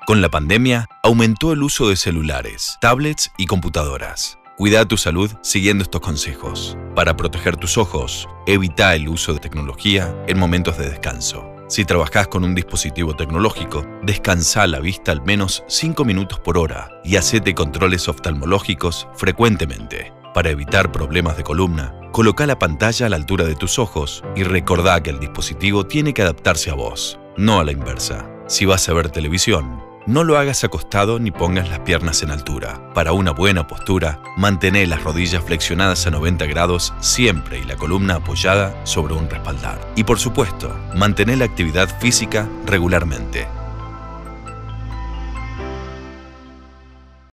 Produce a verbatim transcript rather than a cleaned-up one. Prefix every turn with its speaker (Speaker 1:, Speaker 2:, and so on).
Speaker 1: Con la pandemia, aumentó el uso de celulares, tablets y computadoras. Cuida tu salud siguiendo estos consejos. Para proteger tus ojos, evita el uso de tecnología en momentos de descanso. Si trabajás con un dispositivo tecnológico, descansa la vista al menos cinco minutos por hora y hacete controles oftalmológicos frecuentemente. Para evitar problemas de columna, coloca la pantalla a la altura de tus ojos y recordá que el dispositivo tiene que adaptarse a vos, no a la inversa. Si vas a ver televisión, no lo hagas acostado ni pongas las piernas en altura. Para una buena postura, mantén las rodillas flexionadas a noventa grados siempre y la columna apoyada sobre un respaldar. Y por supuesto, mantén la actividad física regularmente.